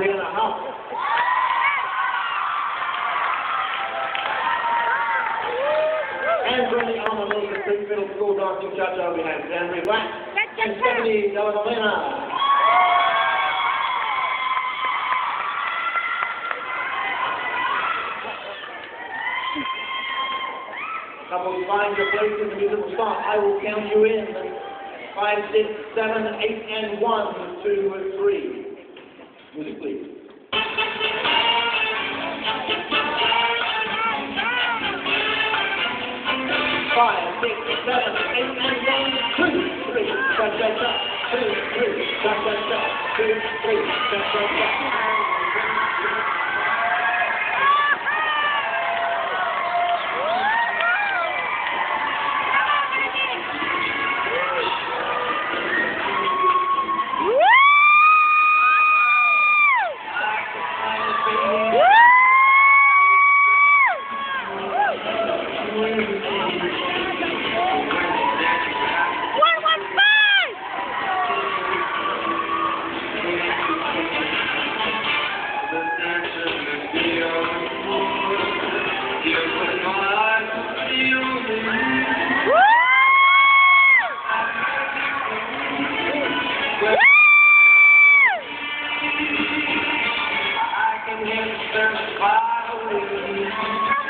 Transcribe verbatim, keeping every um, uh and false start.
three and a half. And bringing on the Milton Creek Middle School dancing cha-cha, we have Danbury Black and Stephanie Delavalena. Couples, find your place in the musical stop. I will count you in. Five, six, seven, eight, and one, two, three. Music, please. Five, six, seven, eight, and one, two, three. Cha cha cha. Two, three. Cha cha cha. Two, three. Cha cha cha. I can hear the surf far away.